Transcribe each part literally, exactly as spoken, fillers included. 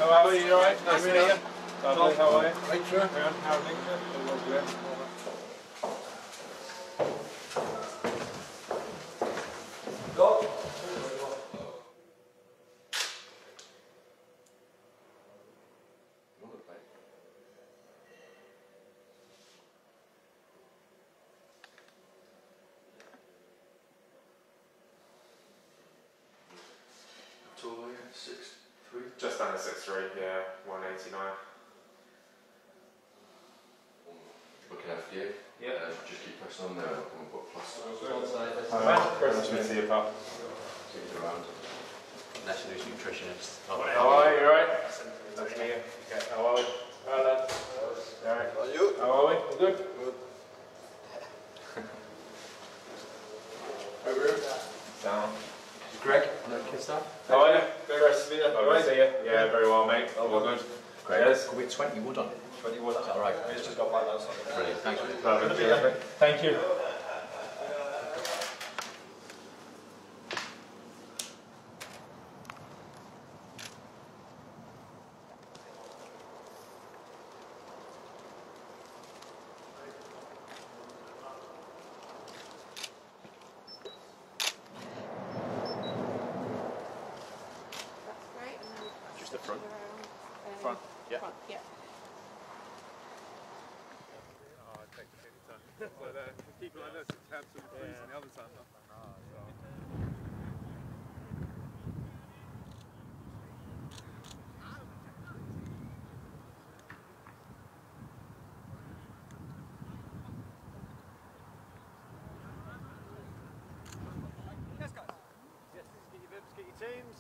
How are you? You alright? Nice to meet you. Lovely, how are you? Right, sir. How are things? All good. Go. six three? Just under six three, yeah, one eighty-nine. Looking after you. Yeah. Uh, just keep pressing on there and put plus. Hi, Chris, good to see you, pal. See you around. National nutritionist. How are you? You alright? Nice to meet you. Okay, how are we? Well done. Alright. How are you? How are we? All good? Good. Hi, Ruth. Down. Greg, no kiss up. How are you? Good rest of you. Lovely to see you. Yeah, very well, mate. All good. Great. Yes. Could we twenty wood on it? twenty-one. Is that alright? It's just got back last night. Brilliant, thanks for Lovely. Terrific. Thank you. Just the front. Um, Front. Yeah. Front, yeah. Oh, I take it any time. But uh, people like this, it's absolutely freezing the other time. Yes, guys. Yes, get your vips, get your teams.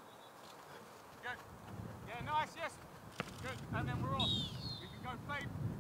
Yeah, nice, yes. Good, and then we're off. We can go fade.